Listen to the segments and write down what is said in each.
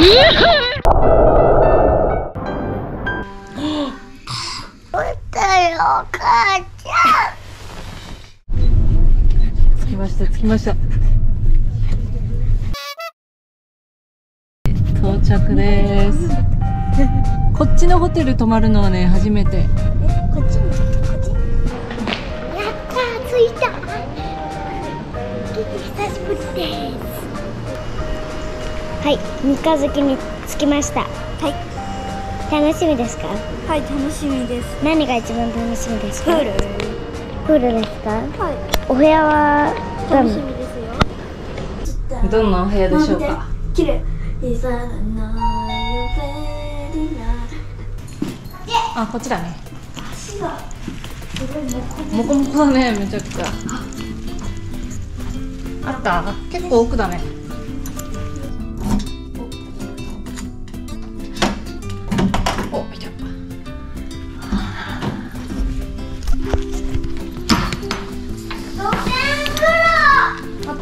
お母ちゃん。着きました、着きました。到着です。こっちのホテル泊まるのはね、初めて。 こっちに、こっち。やったー、着いた。久しぶりです。はい、三日月に着きました。はい。楽しみですか？ はい、楽しみです。 何が一番楽しみですか？ プール。 プールですか？ はい。 お部屋は楽しみですよ。 どんなお部屋でしょうか？ 綺麗。 あ、こっちだね。 足がすごいモコモコだね、めちゃくちゃ。あった？結構奥だね。お、いた。あった？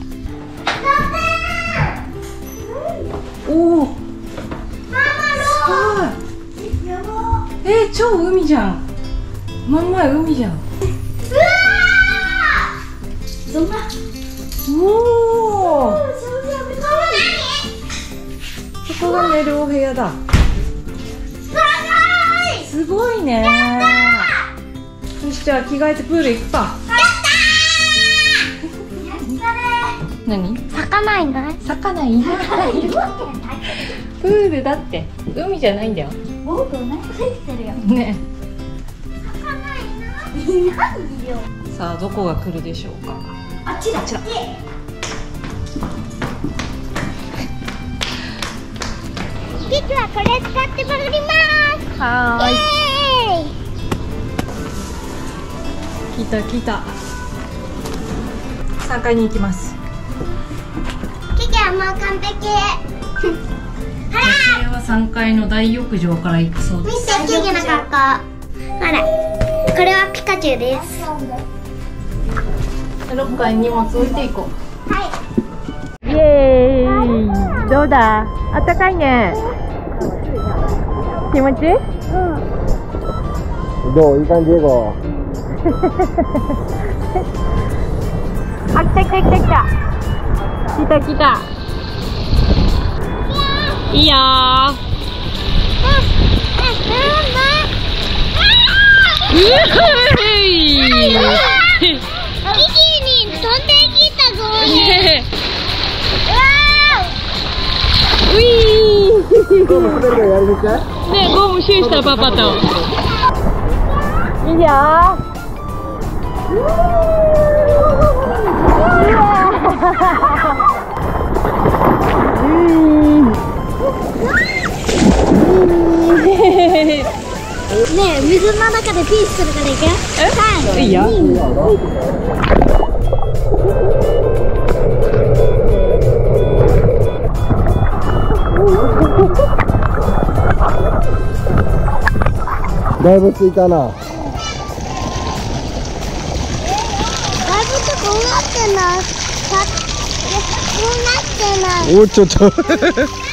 おお。超海じゃん。真ん前海じゃん。 どんな？ おお。そこが寝るお部屋だ。すごいね。よし、じゃあ着替えてプール行くか。何？ 魚いない？ 魚いない。プールだって。海じゃないんだよ。 ボート何か入ってるよ。 ね。 いないよ。 さあ、どこが来るでしょうか。 あっちだ。あっちだ。 実はこれ使って潜ります。 はーい。 イエーイ。 来た来た。3階に行きます。 キキはもう完璧。ほら。 これは3階の大浴場から行くそうで見す。 て、キキの格好。ほら、これはピカチュウです。 ロッカーに荷物置いていこう。 はい。 イエーイ。どうだ？あったかいね。気持ちいい？ どう？いい感じ？英語。 あ、来た来た来た来た。来た来た。いいよー。うふい。 キキに飛んできたぞ。 ういー。 ゴム滑るのやりにくい？ ね、ゴムシューしたパパと。いいよー。 ねえ、水の中でピースするからいくよ。3、 いいよ。 だいぶついたな。 だいぶとこうなってない。こうなってない。 おー、ちょっと。 だいぶとこうな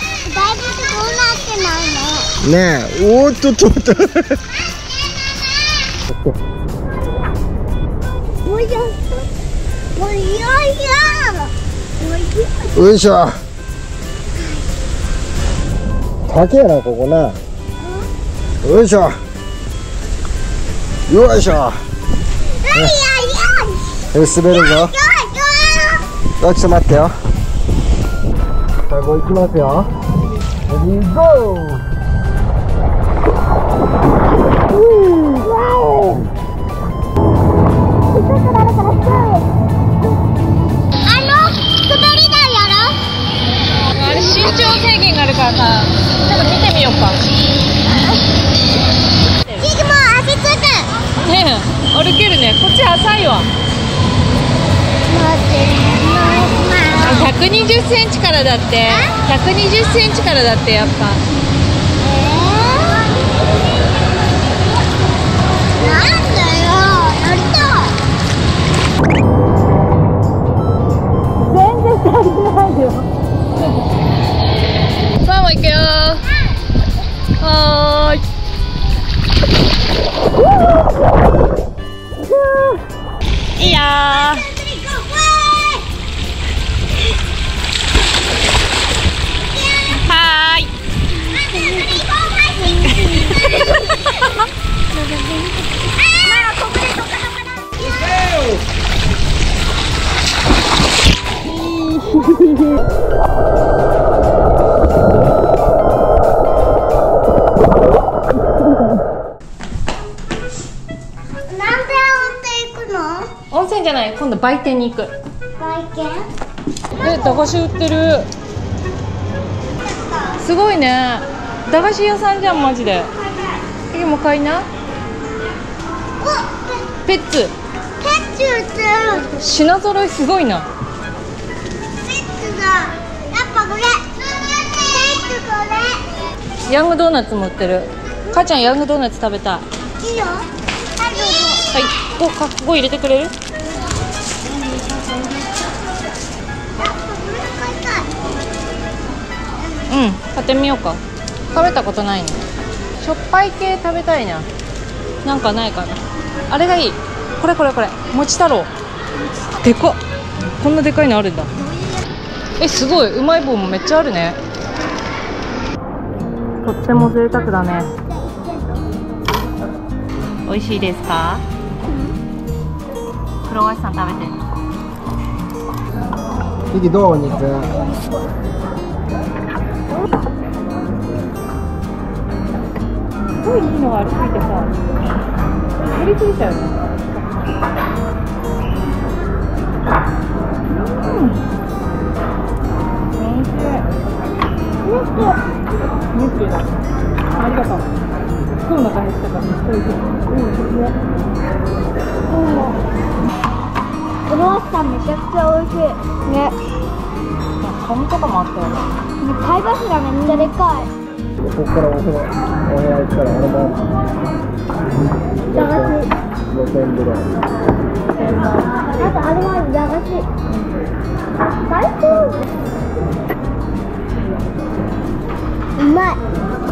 ってないね。 ねえ、おー、ちょっと。 もういいよ。もういいよ。 よいしょ。高えな、ここな。よいしょ。よいしょ。滑るぞ。よ、ちょっと待ってよ。最後行きますよ。レディーゴー。 あれ身長制限があるからさ、ちょっと見てみようか。 キキも足つく。 ねえ、歩けるね。こっち浅いわ。120センチからだって。120センチからだってやっぱ。 なんだよ、やりたい。 全然足りないよ。 温泉じゃない、今度売店に行く。 売店？ 駄菓子売ってる。すごいね。駄菓子屋さんじゃん、マジで。次も買いな。ペッツ。 ペッツ売ってる。 品揃いすごいな。 ペッツだ。やっぱこれ。ペッツこれ。 ヤングドーナツも売ってる。母ちゃんヤングドーナツ食べたい。 いいよ。はい、どうぞ。 はい、ここ入れてくれる？うん、買ってみようか。食べたことないね。しょっぱい系食べたいな。なんかないかな。あれがいい。これ。もち太郎。でかっ。こんなでかいのあるんだ。すごい。うまい棒もめっちゃあるね。とっても贅沢だね。美味しいですか？クロワッサン食べてる。 ミキどう？お肉。 すごいいいのがありすぎてさ、減りすぎちゃうね。おいしい。ミッキーだ。ありがとう。すごいお腹減ったからめっちゃおいしい。 クロワッサンめちゃくちゃ美味しいね。 カニとかもあったよね。 貝柱めっちゃでかい。 ここからお部屋行ったら俺も5000ぐらい。 あとあれは駄菓子。最高。うまい。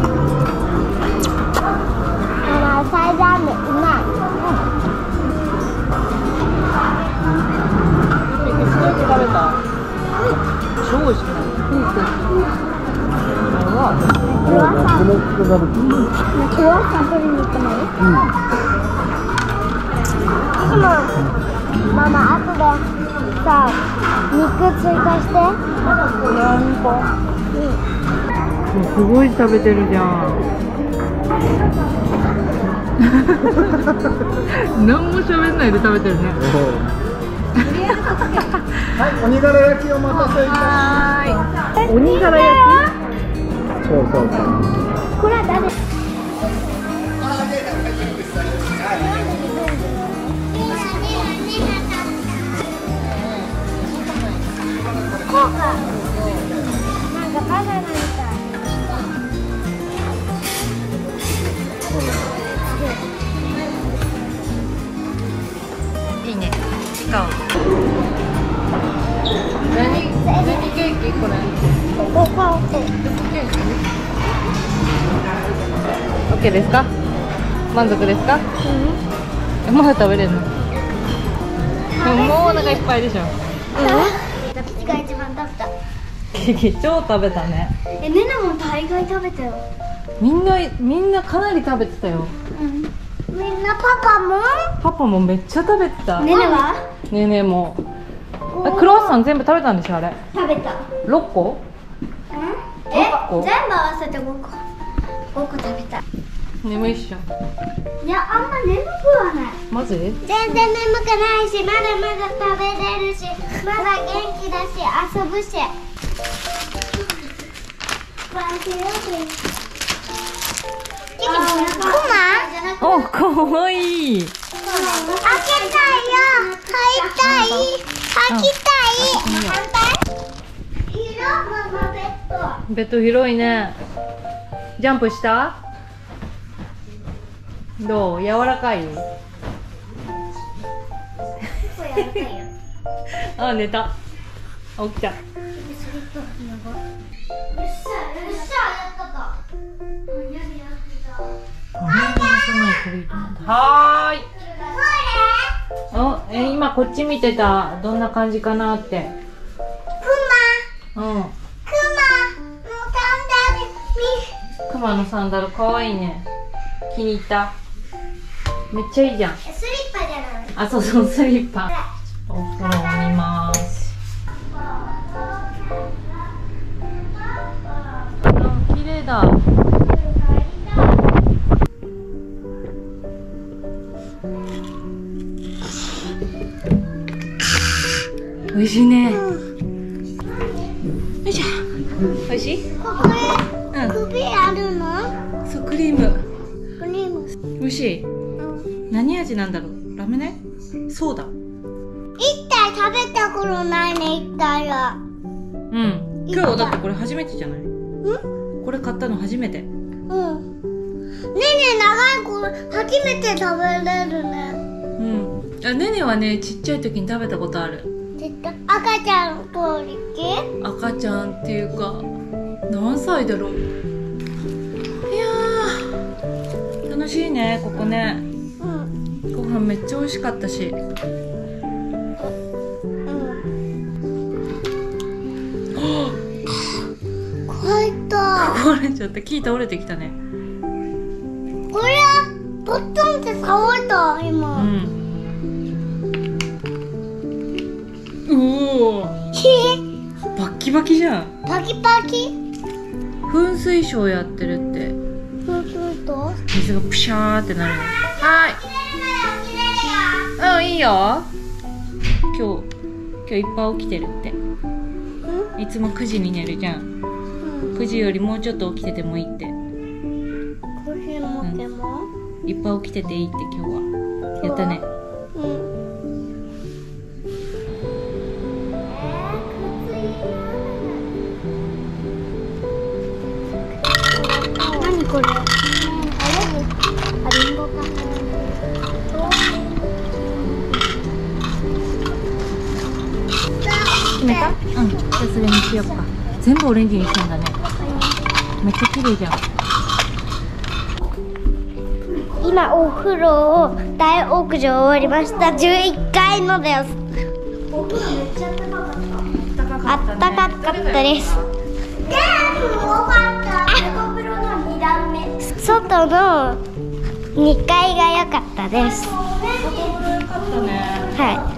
サイダー麺うまい。 すごい食べた。超美味しくない？ クロワッサン取りに行ってもいい？ママ、後でさ、肉追加して。 すごい食べてるじゃん。何も喋んないで食べてるね。 はい、鬼柄焼きお待たせいたしました。 鬼柄焼き？ そう。 これは誰？なんかバナナみたい。 いいね。使う。何ケーキこれ？ ここ買おう。 オッケーですか？満足ですか？まだ食べれるの？でももうお腹いっぱいでしょ。 私が一番食べた。 ケーキ超食べたね。 ねねも大概食べたよ。 みんなかなり食べてたよ。 みんなパパパもめっちゃ食べてた。 パも？ねねは？ ねねも。クロワッサン全部食べたんでしょあれ？ 食べた。 6個？ 全部合わせて5個食べた。 眠いっしょ。 いや、あんま眠くはない。 マジ？ 全然眠くないし、まだまだ食べれるし、まだ元気だし、遊ぶし。 お、かわいい。 開けたいよ。履きたい。反対？広いままベッド。 ベッド広いね。ジャンプした？どう？柔らかい？あ、寝た。起きた。はーい。今こっち見てた。どんな感じかなって。クマのサンダルかわいいね。気に入った？ めっちゃいいじゃん。 スリッパじゃない。 あ、そうそう、スリッパ。お風呂を見ます。あ、綺麗だ。美味しいね。よいしょ。美味しい？ これ、首あるの？ そう、クリーム。 クリーム。 美味しい。何味なんだろう。ラムネ？ソーダ。 一体食べたことないね、一体は。 うん。今日だってこれ初めてじゃない？これ買ったの初めて。 うん。ねえねえ、長い子初めて食べれるね。 うん。あ、ねねはね、ちっちゃい時に食べたことある。 赤ちゃんとりき？ 赤ちゃんっていうか、何歳だろう。いやー、楽しいね、ここね。 うん。 ご飯めっちゃ美味しかったし。壊れちゃった。木倒れてきたね。 これはポットンって倒れた今。 うん。おお。バッキバキじゃん。 パキパキ？ 噴水ショーやってるって。 そうすると水がプシャーってなるの。はい。うん、いいよ。今日いっぱい起きてるって。いつも9時に寝るじゃん。9時よりもうちょっと起きててもいいって。 9時もでも？ いっぱい起きてていいって今日は。やったね。 うん。何これ？あ、リンゴか。 決めた？うん。じゃあそれにしようか。全部オレンジにしたんだね。めっちゃ綺麗じゃん。 今お風呂を大浴場終わりました。11階のです。お風呂めっちゃあったかかったです。外の2階が良かったです。はい。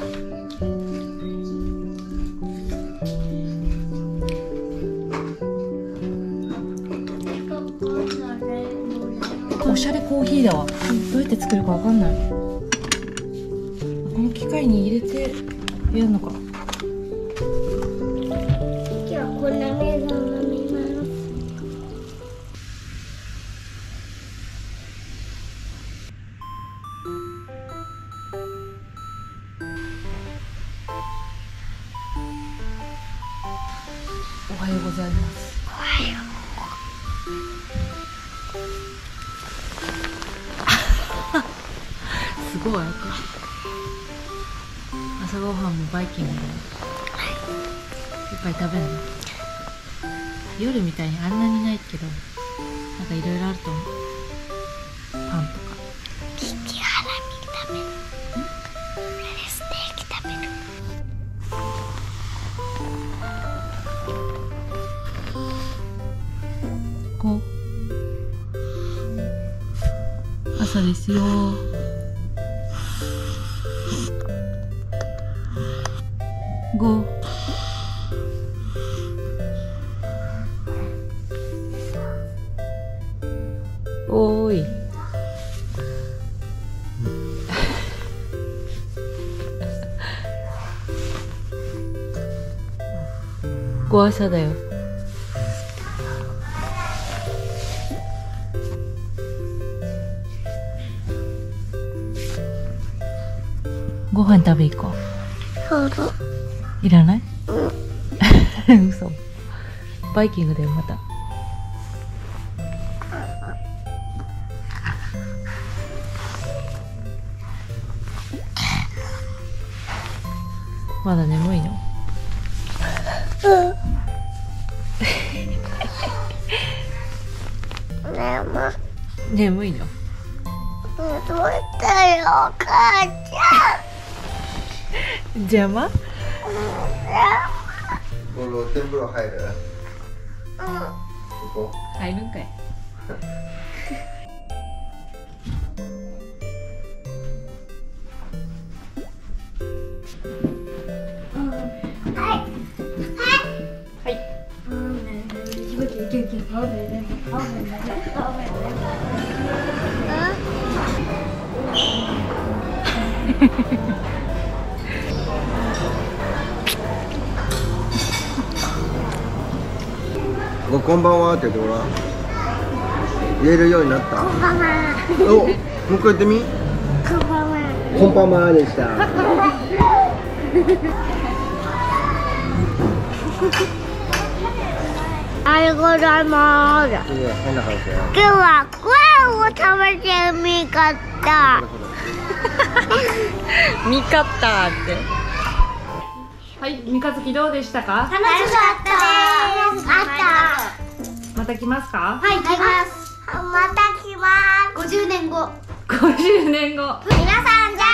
おしゃれコーヒーだわ。どうやって作るかわかんない。この機械に入れてやるのか。 今日はこんなメゾン飲みます。 おはようございます。 おはよう。 すごい。朝ごはんもバイキングでいっぱい食べるの。夜みたいにあんなにないけど、なんかいろいろあると思う。パンとか。 キキハラミ食べる。ステーキ食べる。 こう。朝ですよ。5。おーい。5朝だよ。ご飯食べ行こう。 そうだ。 いらない？嘘。バイキングだよ、また。まだ眠いの？眠いの？ どうしたよ、お母ち邪魔？ 露天風呂入る？ ゃん。 ここ。 入るんかい。 こんばんはって言ってごらん。言えるようになった。 こんばんは。 お、もう一回言ってみ。 こんばんは。 こんばんはでした。 ありがとうございます。 変な顔して。 今日はご飯を食べてみかった。 見かったってはい、三日月どうでしたか？ 楽しかったです。 また来ますか？ はい、来ます。また来ます。50年後。 50年後皆さんじゃあ